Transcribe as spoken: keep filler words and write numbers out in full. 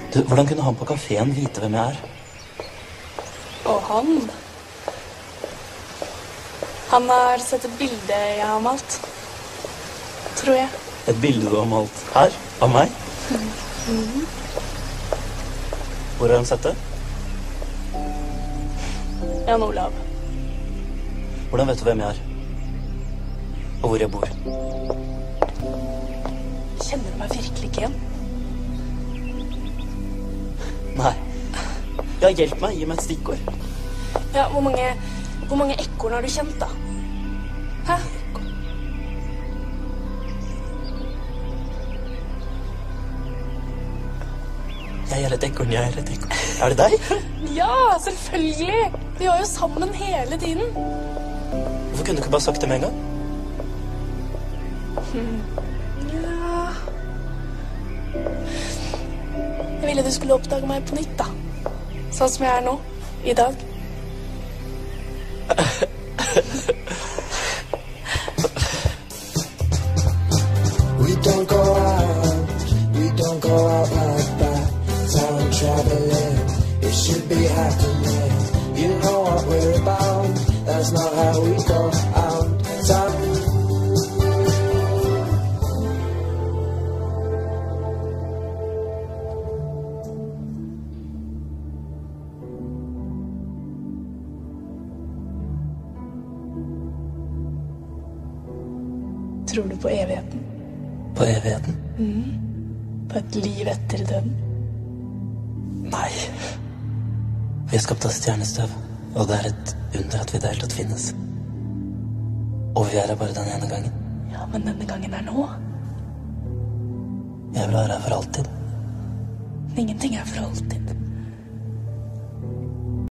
Du, hvordan kunne han på kaféen vite hvem jeg er? Og han... Han har sett et bilde jeg har malt. Tror jeg. Et bilde du har malt her? Av meg? Mm. Hvor har han sett det? Jan Olav. Hvordan vet du hvem jeg er? Og hvor jeg bor? Kjenner du meg virkelig ikke igjen? Nei. Ja, hjelp meg. Gi meg et stikkord. Ja, hvor mange, hvor mange ekorn har du kjent, da? Hæ? Jeg er et ekorn, jeg er et ekorn. Er det deg? Ja, selvfølgelig! Vi var jo sammen hele tiden. Hvorfor kunne du ikke bare sagt det med en gang? Hmm. Ja... Jeg ville du skulle oppdage meg på nytt, da. Sånn som jeg er nå. I dag. We don't go out, we don't go out like that. Time traveling, it should be happening. You know what we're about, that's not how we go out. Time. Tror du på evigheten? På evigheten? Mm. På et liv etter døden? Nei. Vi er skapt av stjernestøv, og det er et under at vi i det hele tatt finnes. Og vi er her bare den ene gangen. Ja, men denne gangen er nå. Jeg vil være her for alltid. Ingenting er for alltid.